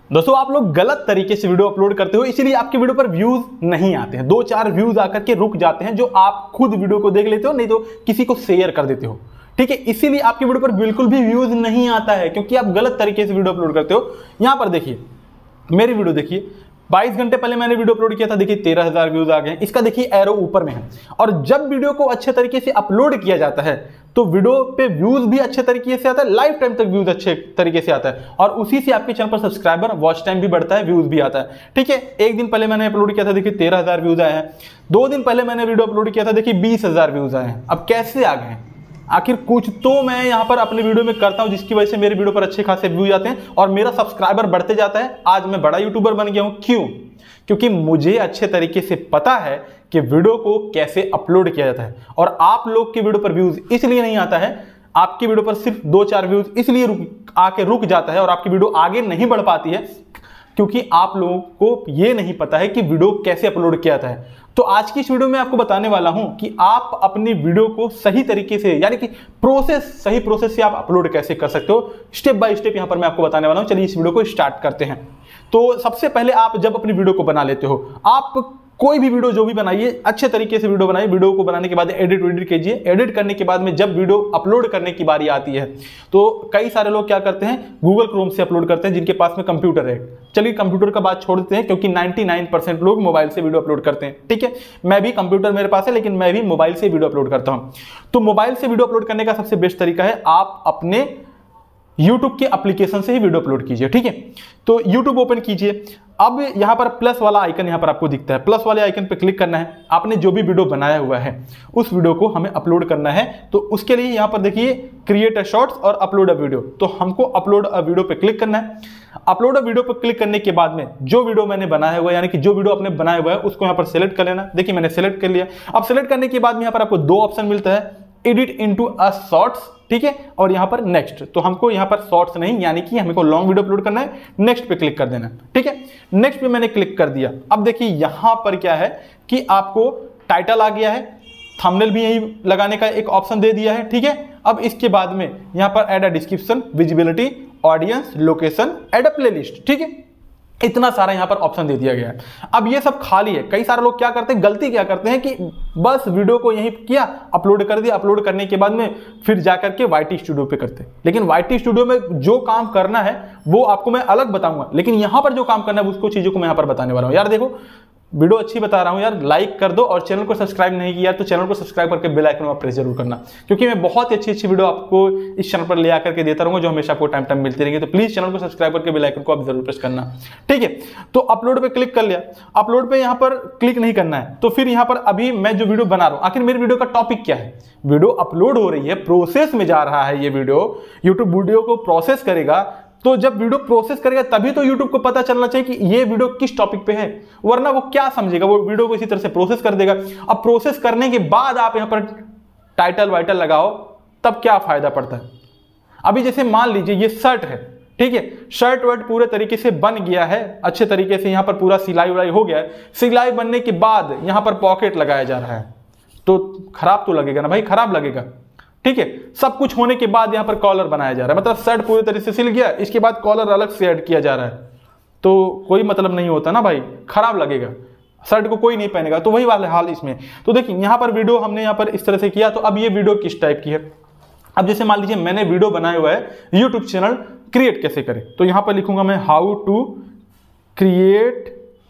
दोस्तों आप लोग गलत तरीके से वीडियो अपलोड करते हो, इसीलिए आपके वीडियो पर व्यूज नहीं आते हैं। 2-4 व्यूज आकर के रुक जाते हैं, जो आप खुद वीडियो को देख लेते हो, नहीं तो किसी को शेयर कर देते हो। ठीक है, इसीलिए आपके वीडियो पर बिल्कुल भी व्यूज नहीं आता है, क्योंकि आप गलत तरीके से वीडियो अपलोड करते हो। यहां पर देखिए, मेरी वीडियो देखिए, 22 घंटे पहले मैंने वीडियो अपलोड किया था, देखिए 13,000 व्यूज आ गए हैं। इसका देखिए एरो ऊपर में है। और जब वीडियो को अच्छे तरीके से अपलोड किया जाता है तो वीडियो पे व्यूज भी अच्छे तरीके से आता है, लाइफ टाइम तक व्यूज अच्छे तरीके से आता है, और उसी से आपके चैनल पर सब्सक्राइबर, वॉच टाइम भी बढ़ता है, व्यूज भी आता है। ठीक है, एक दिन पहले मैंने अपलोड किया था, देखिए 13,000 व्यूज आए हैं। 2 दिन पहले मैंने वीडियो अपलोड किया था, देखिए 20,000 व्यूज आए हैं। अब कैसे आ गए हैं? आखिर कुछ तो मैं यहाँ पर अपने वीडियो में करता हूँ जिसकी वजह से मेरे वीडियो पर अच्छे खासे व्यूज आते हैं और मेरा सब्सक्राइबर बढ़ते जाता है। आज मैं बड़ा यूट्यूबर बन गया हूँ। क्यों? क्योंकि मुझे अच्छे तरीके से पता है कि वीडियो को कैसे अपलोड किया जाता है। और आप लोग के वीडियो पर व्यूज इसलिए नहीं आता है, आपकी वीडियो पर सिर्फ 2-4 व्यूज इसलिए रुक जाता है और आपकी वीडियो आगे नहीं बढ़ पाती है, क्योंकि आप लोगों को ये नहीं पता है कि वीडियो कैसे अपलोड किया जाता है। तो आज की इस वीडियो में आपको बताने वाला हूं कि आप अपनी वीडियो को सही तरीके से, यानी कि सही प्रोसेस से आप अपलोड कैसे कर सकते हो, स्टेप बाय स्टेप यहां पर मैं आपको बताने वाला हूं। चलिए इस वीडियो को स्टार्ट करते हैं। तो सबसे पहले आप जब अपनी वीडियो को बना लेते हो, आप कोई भी वीडियो जो भी बनाइए, अच्छे तरीके से वीडियो बनाइए। वीडियो को बनाने के बाद एडिट कीजिए। एडिट करने के बाद में जब वीडियो अपलोड करने की बारी आती है तो कई सारे लोग क्या करते हैं, गूगल क्रोम से अपलोड करते हैं, जिनके पास में कंप्यूटर है। चलिए कंप्यूटर का बात छोड़ देते हैं, क्योंकि 99% लोग मोबाइल से वीडियो अपलोड करते हैं। ठीक है, मैं भी, कंप्यूटर मेरे पास है, लेकिन मैं भी मोबाइल से वीडियो अपलोड करता हूं। तो मोबाइल से वीडियो अपलोड करने का सबसे बेस्ट तरीका है, आप अपने YouTube के एप्लीकेशन से ही वीडियो अपलोड कीजिए। ठीक है, तो YouTube ओपन कीजिए। अब यहां पर प्लस वाला आइकन यहां पर आपको दिखता है, प्लस वाले आइकन पे क्लिक करना है। आपने जो भी वीडियो बनाया हुआ है उस वीडियो को हमें अपलोड करना है। तो उसके लिए यहां पर देखिए क्रिएट अ शॉर्ट्स और अपलोड अ वीडियो, तो हमको अपलोड अ वीडियो पे क्लिक करना है। अपलोड अ वीडियो पर क्लिक करने के बाद में जो वीडियो मैंने बनाया हुआ है, यानी कि जो वीडियो आपने बनाया हुआ है, उसको यहां पर सिलेक्ट कर लेना। देखिए मैंने सिलेक्ट कर लिया। अब सिलेक्ट करने के बाद में यहां पर आपको 2 ऑप्शन मिलता है, एडिट इनटू अ शॉर्ट्स, ठीक है, और यहां पर नेक्स्ट। तो हमको यहां पर शॉर्ट्स नहीं, यानी कि हमको लॉन्ग वीडियो अपलोड करना है, नेक्स्ट पे क्लिक कर देना। ठीक है, नेक्स्ट पे मैंने क्लिक कर दिया। अब देखिए यहां पर क्या है कि आपको टाइटल आ गया है, थंबनेल भी यही लगाने का एक ऑप्शन दे दिया है। ठीक है, अब इसके बाद में यहां पर add a description, visibility, audience, location, add a playlist. ठीक है, इतना सारा यहां पर ऑप्शन दे दिया गया है। अब ये सब खाली है। कई सारे लोग क्या करते हैं, गलती क्या करते हैं कि बस वीडियो को यहीं किया, अपलोड कर दिया, अपलोड करने के बाद में फिर जाकर के YT स्टूडियो पे करते हैं। लेकिन YT स्टूडियो में जो काम करना है वो आपको मैं अलग बताऊंगा, लेकिन यहां पर जो काम करना है उसको चीजों को मैं यहां पर बताने वाला हूं। यार देखो, वीडियो अच्छी बता रहा हूं यार, लाइक कर दो, और चैनल को सब्सक्राइब नहीं किया तो चैनल को सब्सक्राइब करके बेल आइकन पर प्रेस जरूर करना, क्योंकि मैं बहुत ही अच्छी वीडियो आपको इस चैनल पर ले आकर के देता रहूंगा, जो हमेशा आपको टाइम मिलती रहेंगे। तो प्लीज चैनल को सब्सक्राइब करके बेल आइकन को आप जरूर प्रेस करना। ठीक है, तो अपलोड पे क्लिक कर लिया। अपलोड पे यहां पर क्लिक नहीं करना है, तो फिर यहां पर अभी मैं जो वीडियो बना रहा हूं, आखिर मेरी वीडियो का टॉपिक क्या है। वीडियो अपलोड हो रही है, प्रोसेस में जा रहा है ये वीडियो, यूट्यूब वीडियो को प्रोसेस करेगा। तो जब वीडियो प्रोसेस करेगा तभी तो YouTube को पता चलना चाहिए कि ये वीडियो किस टॉपिक पे है, वरना वो क्या समझेगा, वो वीडियो को इसी तरह से प्रोसेस कर देगा। अब प्रोसेस करने के बाद आप यहां पर टाइटल वाइटल लगाओ, तब क्या फायदा पड़ता है। अभी जैसे मान लीजिए ये शर्ट है, ठीक है, शर्ट वर्ट पूरे तरीके से बन गया है, अच्छे तरीके से यहां पर पूरा सिलाई उलाई हो गया है। सिलाई बनने के बाद यहां पर पॉकेट लगाया जा रहा है, तो खराब तो लगेगा ना भाई, खराब लगेगा। ठीक है, सब कुछ होने के बाद यहां पर कॉलर बनाया जा रहा है, मतलब शर्ट पूरी तरह से सिल गया, इसके बाद कॉलर अलग से ऐड किया जा रहा है, तो कोई मतलब नहीं होता ना भाई, खराब लगेगा, शर्ट को कोई नहीं पहनेगा। तो वही वाला हाल इसमें। तो देखिए यहां पर वीडियो हमने यहां पर इस तरह से किया, तो अब ये वीडियो किस टाइप की है। अब जैसे मान लीजिए मैंने वीडियो बनाया हुआ है यूट्यूब चैनल क्रिएट कैसे करें, तो यहां पर लिखूंगा मैं how to create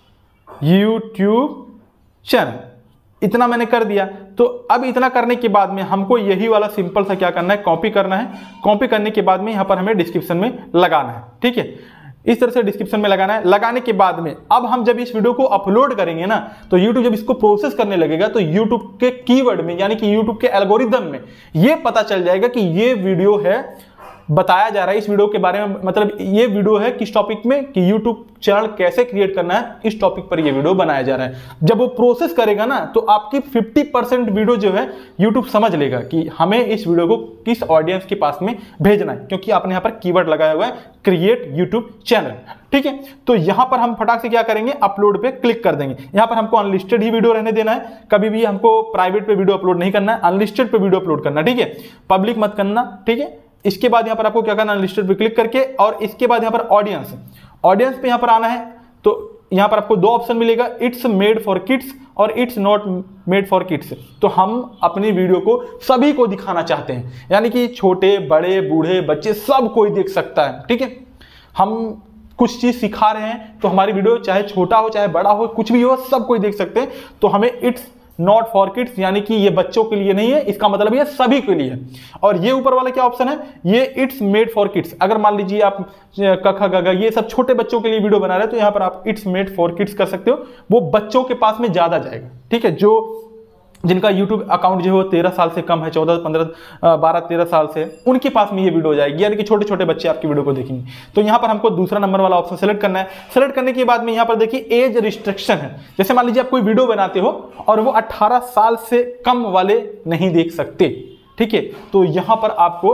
YouTube channel, इतना मैंने कर दिया। तो अब इतना करने के बाद में हमको यही वाला सिंपल सा क्या करना है, कॉपी करना है। कॉपी करने के बाद में यहां पर हमें डिस्क्रिप्शन में लगाना है। ठीक है, इस तरह से डिस्क्रिप्शन में लगाना है। लगाने के बाद में अब हम जब इस वीडियो को अपलोड करेंगे ना, तो YouTube जब इसको प्रोसेस करने लगेगा तो YouTube के कीवर्ड में, यानी कि YouTube के एल्गोरिदम में ये पता चल जाएगा कि ये वीडियो है, बताया जा रहा है इस वीडियो के बारे में, मतलब ये वीडियो है किस टॉपिक में, कि YouTube चैनल कैसे क्रिएट करना है, इस टॉपिक पर ये वीडियो बनाया जा रहा है। जब वो प्रोसेस करेगा ना, तो आपकी 50% वीडियो जो है YouTube समझ लेगा कि हमें इस वीडियो को किस ऑडियंस के पास में भेजना है, क्योंकि आपने यहाँ पर कीवर्ड लगाया हुआ है क्रिएट यूट्यूब चैनल। ठीक है, तो यहां पर हम फटाक से क्या करेंगे, अपलोड पे क्लिक कर देंगे। यहां पर हमको अनलिस्टेड ही वीडियो रहने देना है, कभी भी हमको प्राइवेट पे वीडियो अपलोड नहीं करना है, अनलिस्टेड पे वीडियो अपलोड करना। ठीक है, पब्लिक मत करना। ठीक है, इसके बाद यहां पर आपको क्या करना, अनलिस्टेड पे क्लिक करके, और इसके बाद यहां पर ऑडियंस पे यहाँ पर आना है तो यहाँ पर आपको दो ऑप्शन मिलेगा, इट्स मेड फॉर किड्स और it's not made for kids. तो हम अपनी वीडियो को सभी को दिखाना चाहते हैं, यानी कि छोटे बड़े बूढ़े बच्चे सब कोई देख सकता है। ठीक है, हम कुछ चीज़ सिखा रहे हैं तो हमारी वीडियो चाहे छोटा हो चाहे बड़ा हो कुछ भी हो सब कोई देख सकते हैं। तो हमें इट्स नॉट फॉर किड्स यानी कि ये बच्चों के लिए नहीं है, इसका मतलब ये सभी के लिए है। और ये ऊपर वाला क्या ऑप्शन है, ये इट्स मेड फॉर किड्स। अगर मान लीजिए आप कखा गगा ये सब छोटे बच्चों के लिए वीडियो बना रहे हैं तो यहाँ पर आप इट्स मेड फॉर किड्स कर सकते हो, वो बच्चों के पास में ज्यादा जाएगा। ठीक है, जो जिनका YouTube अकाउंट जो है वो 13 साल से कम है, 14 15 12 13 साल से, उनके पास में ये वीडियो जाएगी, यानी कि छोटे छोटे बच्चे आपकी वीडियो को देखेंगे। तो यहाँ पर हमको दूसरा नंबर वाला ऑप्शन सेलेक्ट करना है। सेलेक्ट करने के बाद में यहाँ पर देखिए एज रिस्ट्रिक्शन है। जैसे मान लीजिए आप कोई वीडियो बनाते हो और वो 18 साल से कम वाले नहीं देख सकते। ठीक है, तो यहाँ पर आपको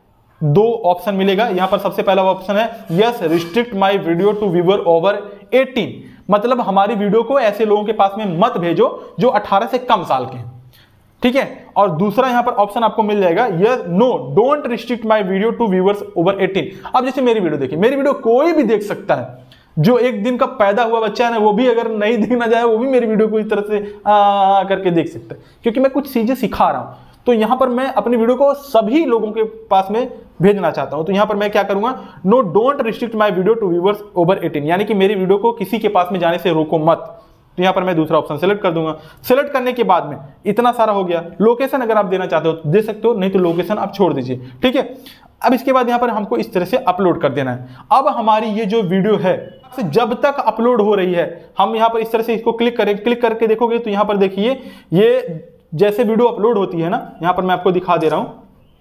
दो ऑप्शन मिलेगा। यहाँ पर सबसे पहला ऑप्शन है yes restrict my video to viewer over 18, मतलब हमारी वीडियो को ऐसे लोगों के पास में मत भेजो जो 18 से कम साल के हैं। ठीक है, और दूसरा यहां पर ऑप्शन आपको मिल जाएगा yes no don't restrict my video to viewers over 18। अब जैसे मेरी वीडियो देखिए, मेरी वीडियो कोई भी देख सकता है, जो एक दिन का पैदा हुआ बच्चा है ना वो भी अगर नहीं देखना चाहे वो भी मेरी वीडियो को इस तरह से करके देख सकता है, क्योंकि मैं कुछ चीजें सिखा रहा हूं। तो यहां पर मैं अपनी वीडियो को सभी लोगों के पास में भेजना चाहता हूं। तो यहां पर मैं क्या करूंगा, no don't restrict my video to viewers over 18, यानी कि मेरी वीडियो को किसी के पास में जाने से रोको मत। तो यहां पर मैं दूसरा ऑप्शन सेलेक्ट कर दूंगा। सेलेक्ट करने के बाद में इतना सारा हो गया। लोकेशन अगर आप देना चाहते हो तो दे सकते हो, नहीं तो लोकेशन आप छोड़ दीजिए। ठीक है, अब इसके बाद यहां पर हमको इस तरह से अपलोड कर देना है। अब हमारी ये जो वीडियो है जब तक अपलोड हो रही है, हम यहां पर इस तरह से इसको क्लिक करें, क्लिक करके देखोगे तो यहां पर देखिए ये जैसे वीडियो अपलोड होती है ना, यहां पर मैं आपको दिखा दे रहा हूं,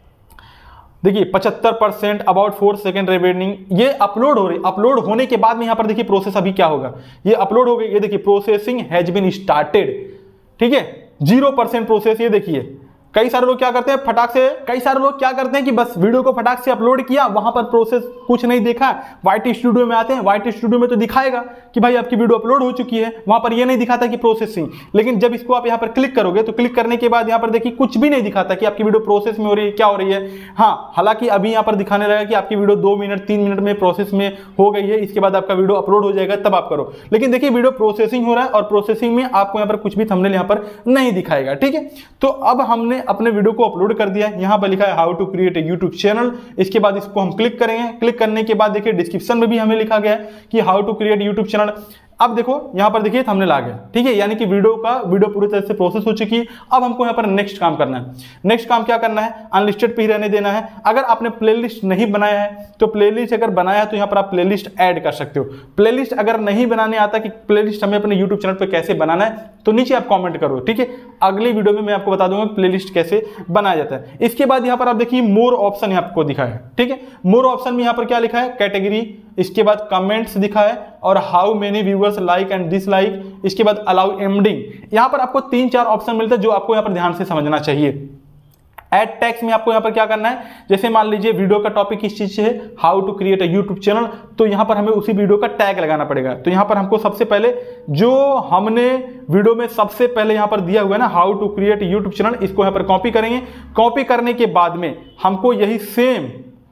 देखिए 75% अबाउट 4 सेकंड रिमेनिंग, ये अपलोड हो रही। अपलोड होने के बाद में यहां पर देखिए प्रोसेस अभी क्या होगा, ये अपलोड हो गई, ये देखिए प्रोसेसिंग हैज बीन स्टार्टेड। ठीक है, 0% प्रोसेस। ये देखिए कई सारे लोग क्या करते हैं फटाक से, कई सारे लोग क्या करते हैं कि बस वीडियो को फटाक से अपलोड किया, वहां पर प्रोसेस कुछ नहीं देखा, वाइट स्टूडियो में आते हैं, वाइट स्टूडियो में तो दिखाएगा कि भाई आपकी वीडियो अपलोड हो चुकी है, वहां पर ये नहीं दिखाता कि प्रोसेसिंग। लेकिन जब इसको आप यहां पर क्लिक करोगे तो क्लिक करने के बाद यहां पर देखिए कुछ भी नहीं दिखाता कि आपकी वीडियो प्रोसेस में हो रही है, क्या हो रही है। हाँ, हालांकि अभी यहां पर दिखाने लगा कि आपकी वीडियो 2 मिनट 3 मिनट में प्रोसेस में हो गई है, इसके बाद आपका वीडियो अपलोड हो जाएगा, तब आप करो। लेकिन देखिए वीडियो प्रोसेसिंग हो रहा है और प्रोसेसिंग में आपको यहां पर कुछ भी थंबनेल यहां पर नहीं दिखाएगा। ठीक है, तो अब हमने अपने वीडियो को अपलोड कर दिया। यहां पर लिखा है how to create a YouTube channel. इसके बाद इसको हम क्लिक करेंगे। क्लिक करने के बाद देखिए डिस्क्रिप्शन में भी हमें लिखा गया है कि how to create YouTube channel. अब देखो यहां पर देखिए थंबनेल आ गया। ठीक है, यानी कि वीडियो पूरी तरह से प्रोसेस हो चुकी है। अब हमको यहां पर नेक्स्ट काम करना है। नेक्स्ट काम क्या करना है, अनलिस्टेड पे ही रहने देना है। अगर आपने प्लेलिस्ट नहीं बनाया है तो प्लेलिस्ट अगर बनाया है तो यहां पर आप प्लेलिस्ट ऐड कर सकते हो। प्लेलिस्ट अगर नहीं बनाने आता कि प्लेलिस्ट हमें अपने यूट्यूब चैनल पर कैसे बनाना है तो नीचे आप कॉमेंट करो। ठीक है, अगली वीडियो में मैं आपको बता दूंगा प्लेलिस्ट कैसे बनाया जाता है। इसके बाद यहां पर आप देखिए मोर ऑप्शन यहां आपको दिखा है। ठीक है, मोर ऑप्शन में यहां पर क्या लिखा है, कैटेगरी, इसके बाद कमेंट्स दिखा है और how many viewers like and dislike, इसके बाद अलाउ एंडिंग। यहां पर आपको 3-4 ऑप्शन मिलते हैं जो आपको यहां पर ध्यान से समझना चाहिए। एड टैग्स में आपको यहां पर क्या करना है, जैसे मान लीजिए वीडियो का टॉपिक किस चीज से है, how to create a YouTube channel, तो यहां पर हमें उसी वीडियो का टैग लगाना पड़ेगा। तो यहां पर हमको सबसे पहले जो हमने वीडियो में सबसे पहले यहां पर दिया हुआ है ना how to create YouTube channel, इसको यहां पर कॉपी करेंगे। कॉपी करने के बाद में हमको यही सेम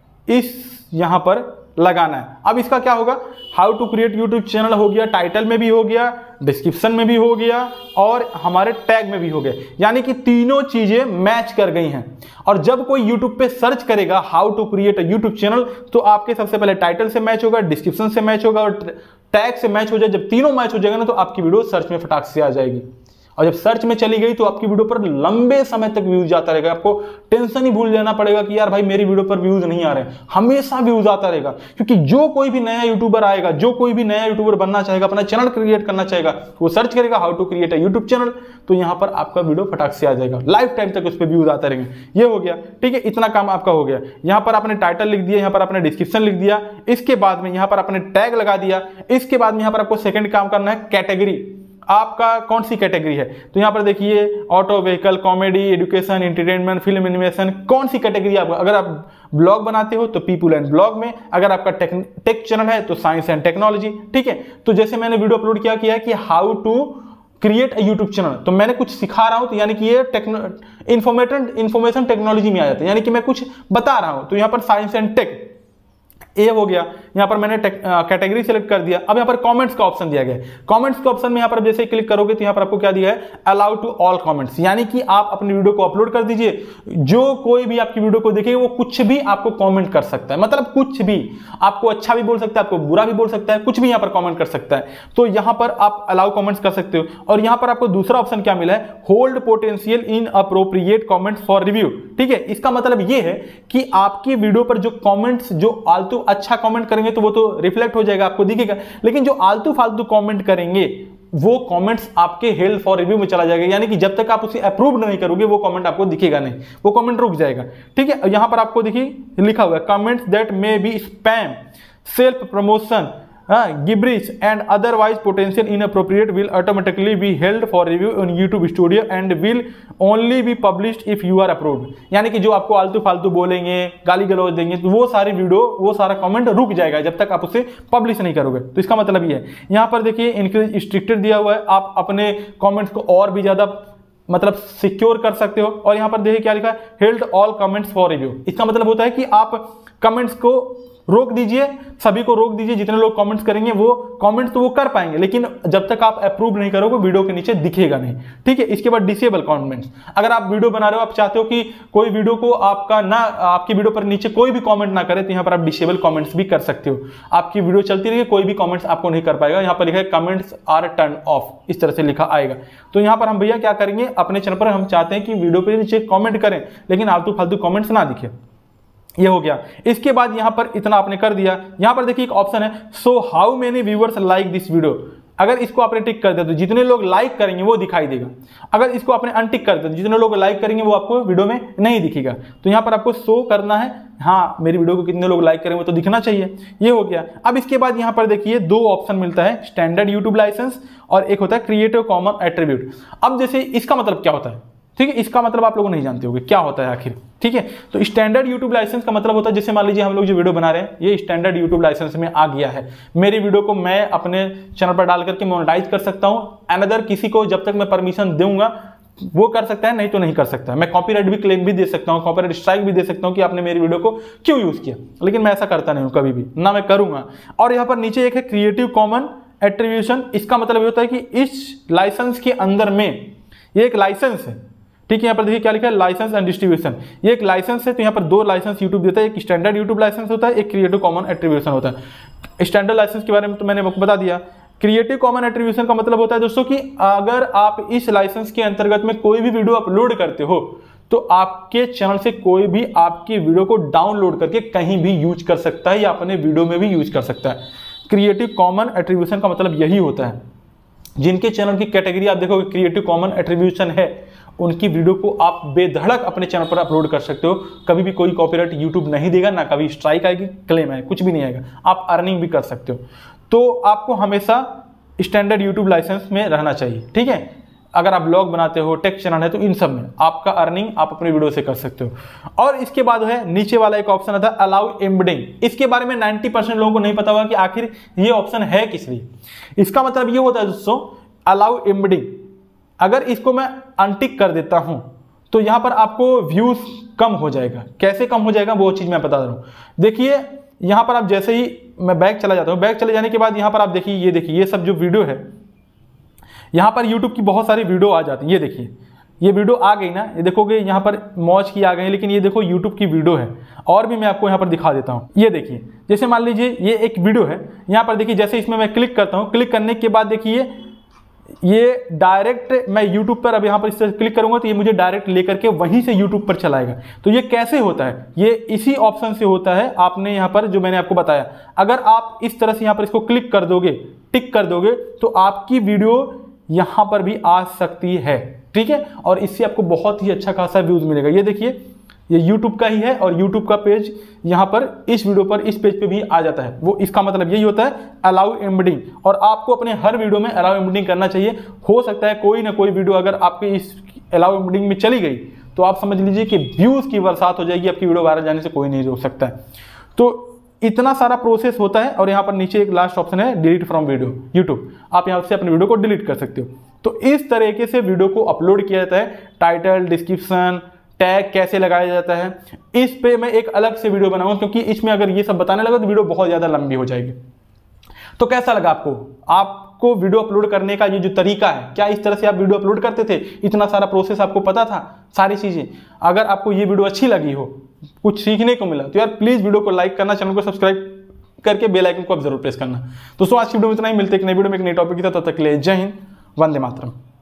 इस यहां पर लगाना है। अब इसका क्या होगा, how to create YouTube channel हो गया, टाइटल में भी हो गया, डिस्क्रिप्शन में भी हो गया और हमारे टैग में भी हो गया, यानी कि तीनों चीजें मैच कर गई हैं। और जब कोई यूट्यूब पे सर्च करेगा how to create YouTube channel तो आपके सबसे पहले टाइटल से मैच होगा, डिस्क्रिप्शन से मैच होगा और टैग से मैच हो जाए। जब तीनों मैच हो जाएगा ना तो आपकी वीडियो सर्च में फटाक से आ जाएगी। और जब सर्च में चली गई तो आपकी वीडियो पर लंबे समय तक व्यूज जाता रहेगा। आपको टेंशन ही भूल जाना पड़ेगा कि यार भाई मेरी वीडियो पर व्यूज नहीं आ रहे हैं, हमेशा व्यूज आता रहेगा। क्योंकि जो कोई भी नया यूट्यूबर आएगा, जो कोई भी नया यूट्यूबर बनना चाहेगा, अपना चैनल क्रिएट करना चाहेगा, वो सर्च करेगा how to create a YouTube channel, तो यहाँ पर आपका वीडियो फटाक से आ जाएगा, लाइफ टाइम तक उस पर व्यूज आते रहेंगे। ये हो गया। ठीक है, इतना काम आपका हो गया। यहाँ पर आपने टाइटल लिख दिया, यहाँ पर आपने डिस्क्रिप्शन लिख दिया, इसके बाद में यहाँ पर आपने टैग लगा दिया। इसके बाद में यहाँ पर आपको सेकंड काम करना है कैटेगरी, आपका कौन सी कैटेगरी है। तो यहां पर देखिए auto vehicle, comedy, education, entertainment, film, animation, कौन सी कैटेगरी आपका। अगर आप ब्लॉग बनाते हो तो पीपल एंड ब्लॉग में, अगर आपका टेक चैनल है तो साइंस एंड टेक्नोलॉजी। ठीक है, तो जैसे मैंने वीडियो अपलोड किया है कि how to create a YouTube channel, तो मैंने कुछ सिखा रहा हूं तो यानी कि ये इंफॉर्मेशन टेक्नोलॉजी में आ जाता है, यानी कि मैं कुछ बता रहा हूं। तो यहां पर साइंस एंड टेक, ए हो गया। यहाँ पर मैंने कैटेगरी सेलेक्ट कर दिया। अब यहाँ पर कमेंट्स का ऑप्शन दिया गया है। कमेंट्स के ऑप्शन में यहाँ पर जैसे ही क्लिक करोगे तो यहाँ पर आपको क्या दिया है, अलाउ टू ऑल कमेंट्स, यानी कि आप अपनी वीडियो को अपलोड कर दीजिए, जो कोई भी आपकी वीडियो को देखेगा वो कुछ भी आपको कमेंट कर सकता है, मतलब कुछ भी, आपको अच्छा भी बोल सकता है, आपको बुरा भी बोल सकता है, कुछ भी यहाँ पर कमेंट कर सकता है। तो यहाँ पर आप अलाउ कमेंट्स कर सकते हो। और यहाँ पर आपको दूसरा ऑप्शन क्या मिला है, hold potential inappropriate comments for review. ठीक है, इसका मतलब ये है कि आपकी वीडियो पर जो कमेंट्स, जो आलतू अच्छा कमेंट करेंगे तो वो तो रिफ्लेक्ट हो जाएगा, आपको दिखेगा, लेकिन जो आलतू फालतू कमेंट करेंगे वो कमेंट्स आपके हेल्ड फॉर रिव्यू में चला जाएगा, यानी कि जब तक आप उसे अप्रूव नहीं करोगे वो कमेंट आपको दिखेगा नहीं, वो कमेंट रुक जाएगा। ठीक है, यहां पर आपको देखिए लिखा हुआ है, comments that may be spam, self promotion, gibberish and otherwise potential inappropriate will automatically be held for review on YouTube Studio and will only be published if you are approved। यानी कि जो आपको आलतू फालतू बोलेंगे, गाली गलौज देंगे, तो वो सारी वीडियो, वो सारा कमेंट रुक जाएगा जब तक आप उसे पब्लिश नहीं करोगे। तो इसका मतलब ये है, यहाँ पर देखिए इंक्रीज स्ट्रिक्टेड दिया हुआ है, आप अपने कमेंट्स को और भी ज्यादा मतलब सिक्योर कर सकते हो। और यहाँ पर देखिए क्या लिखा है, held all comments for review. इसका मतलब होता है कि आप कमेंट्स को रोक दीजिए, सभी को रोक दीजिए, जितने लोग कमेंट्स करेंगे वो कमेंट्स तो वो कर पाएंगे, लेकिन जब तक आप अप्रूव नहीं करोगे वीडियो के नीचे दिखेगा नहीं। ठीक है, इसके बाद डिसेबल कमेंट्स। अगर आप वीडियो बना रहे हो, आप चाहते हो कि कोई वीडियो को आपका ना, आपकी वीडियो पर नीचे कोई भी कमेंट ना करे, तो यहाँ पर आप डिसेबल कमेंट्स भी कर सकते हो। आपकी वीडियो चलती रही, कोई भी कमेंट्स आपको नहीं कर पाएगा। यहाँ पर लिखा है कमेंट्स आर टर्न ऑफ, इस तरह से लिखा आएगा। तो यहाँ पर हम भैया क्या करेंगे, अपने चैनल पर हम चाहते हैं कि वीडियो पे नीचे कमेंट करें, लेकिन आलतू फालतू कमेंट्स ना दिखे। ये हो गया। इसके बाद यहां पर इतना आपने कर दिया। यहां पर देखिए एक ऑप्शन है, so how many viewers like this video. अगर इसको आपने टिक कर दिया तो जितने लोग लाइक करेंगे वो दिखाई देगा। अगर इसको आपने अनटिक कर दिया तो जितने लोग लाइक करेंगे वो आपको वीडियो में नहीं दिखेगा। तो यहां पर आपको शो करना है, हाँ मेरी वीडियो को कितने लोग लाइक करेंगे वो तो दिखना चाहिए। ये हो गया। अब इसके बाद यहां पर देखिए दो ऑप्शन मिलता है, स्टैंडर्ड यूट्यूब लाइसेंस और एक होता है क्रिएटिव कॉमन एट्रीब्यूट। अब जैसे इसका मतलब क्या होता है, ठीक है, इसका मतलब आप लोग नहीं जानते होंगे क्या होता है आखिर। ठीक है, तो स्टैंडर्ड यूट्यूब लाइसेंस का मतलब होता है, जैसे मान लीजिए हम लोग जो वीडियो बना रहे हैं ये स्टैंडर्ड यूट्यूब लाइसेंस में आ गया है, मेरी वीडियो को मैं अपने चैनल पर डाल करके मोनेटाइज कर सकता हूं। अनदर किसी को जब तक मैं परमिशन दूंगा वो कर सकता है, नहीं तो नहीं कर सकता। मैं कॉपीराइट भी क्लेम भी दे सकता हूं, कॉपीराइट स्ट्राइक भी दे सकता हूं कि आपने मेरी वीडियो को क्यों यूज किया, लेकिन मैं ऐसा करता नहीं हूं कभी भी, ना मैं करूंगा। और यहाँ पर नीचे एक है क्रिएटिव कॉमन एट्रीब्यूशन। इसका मतलब ये होता है कि इस लाइसेंस के अंदर में ये एक लाइसेंस है। ठीक है, यहाँ पर देखिए क्या लिखा है, लाइसेंस एंड डिस्ट्रीब्यूशन। ये एक लाइसेंस है, तो यहाँ पर दो लाइसेंस यूट्यूब देता है, एक स्टैंडर्ड यूट्यूब लाइसेंस होता है, एक क्रिएटिव कॉमन एट्रीब्यूशन होता है। स्टैंडर्ड लाइसेंस के बारे में तो मैंने आपको बता दिया। क्रिएटिव कॉमन एट्रीब्यूशन का मतलब होता है दोस्तों कि अगर आप इस लाइसेंस के अंतर्गत में कोई भी वीडियो अपलोड करते हो तो आपके चैनल से कोई भी आपकी वीडियो को डाउनलोड करके कहीं भी यूज कर सकता है या अपने वीडियो में भी यूज कर सकता है। क्रिएटिव कॉमन एट्रीब्यूशन का मतलब यही होता है। जिनके चैनल की कैटेगरी आप देखोगे क्रिएटिव कॉमन एट्रीब्यूशन है, उनकी वीडियो को आप बेधड़क अपने चैनल पर अपलोड कर सकते हो। कभी भी कोई कॉपीराइट यूट्यूब नहीं देगा, ना कभी स्ट्राइक आएगी, क्लेम आएगा, कुछ भी नहीं आएगा। आप अर्निंग भी कर सकते हो। तो आपको हमेशा स्टैंडर्ड यूट्यूब लाइसेंस में रहना चाहिए। ठीक है, अगर आप ब्लॉग बनाते हो, टेक चैनल है, तो इन सब में आपका अर्निंग आप अपने वीडियो से कर सकते हो। और इसके बाद है नीचे वाला एक ऑप्शन आता है अलाउ एम्बेडिंग। इसके बारे में 90% लोगों को नहीं पता होगा कि आखिर ये ऑप्शन है किस लिए। इसका मतलब ये होता है दोस्तों, अलाउ एम्बेडिंग। अगर इसको मैं अनटिक कर देता हूं तो यहां पर आपको व्यूज कम हो जाएगा। कैसे कम हो जाएगा वो चीज मैं बता रहा हूं। देखिए यहां पर आप जैसे ही मैं बैक चला जाता हूं, बैक चले जाने के बाद यहां पर आप देखिए, ये देखिए ये सब जो वीडियो है, यहां पर यूट्यूब की बहुत सारी वीडियो आ जाती है। ये देखिए ये वीडियो आ गई ना, ये देखोगे यहां पर मौज की आ गई, लेकिन ये देखो यूट्यूब की वीडियो है। और भी मैं आपको यहां पर दिखा देता हूं। ये देखिए, जैसे मान लीजिए ये एक वीडियो है, यहां पर देखिए जैसे इसमें मैं क्लिक करता हूं, क्लिक करने के बाद देखिए ये डायरेक्ट मैं YouTube पर अब यहाँ पर इससे क्लिक करूंगा तो ये मुझे डायरेक्ट लेकर के वहीं से YouTube पर चलाएगा। तो ये कैसे होता है, ये इसी ऑप्शन से होता है। आपने यहाँ पर जो मैंने आपको बताया, अगर आप इस तरह से यहाँ पर इसको क्लिक कर दोगे, टिक कर दोगे, तो आपकी वीडियो यहाँ पर भी आ सकती है। ठीक है, और इससे आपको बहुत ही अच्छा खासा व्यूज मिलेगा। ये देखिए ये YouTube का ही है और YouTube का पेज यहाँ पर इस वीडियो पर इस पेज पे भी आ जाता है। वो इसका मतलब यही होता है अलाउ एम्बेडिंग। और आपको अपने हर वीडियो में अलाउ एम्बेडिंग करना चाहिए। हो सकता है कोई ना कोई वीडियो अगर आपके इस अलाउ एम्बेडिंग में चली गई तो आप समझ लीजिए कि व्यूज की बरसात हो जाएगी, आपकी वीडियो वायरल जाने से कोई नहीं रोक सकता है। तो इतना सारा प्रोसेस होता है। और यहाँ पर नीचे एक लास्ट ऑप्शन है डिलीट फ्रॉम वीडियो यूट्यूब। आप यहाँ से अपनी वीडियो को डिलीट कर सकते हो। तो इस तरीके से वीडियो को अपलोड किया जाता है। टाइटल, डिस्क्रिप्शन, टैग कैसे लगाया जाता है, इस पे मैं एक अलग से वीडियो बनाऊंगा, क्योंकि इसमें अगर ये सब बताने लगा तो वीडियो बहुत ज़्यादा लंबी हो जाएगी। तो कैसा लगा आपको वीडियो अपलोड करने का ये जो तरीका है, क्या इस तरह से आप वीडियो अपलोड करते थे, इतना सारा प्रोसेस आपको पता था, सारी चीज़ें? अगर आपको ये वीडियो अच्छी लगी हो, कुछ सीखने को मिला, तो यार प्लीज़ वीडियो को लाइक करना, चैनल को सब्सक्राइब करके बेल आइकन को आप जरूर प्रेस करना। दोस्तों आज की वीडियो में इतना ही, मिलते हैं एक नई वीडियो में एक नई टॉपिक की, तब तक के लिए जय हिंद, वंदे मातरम।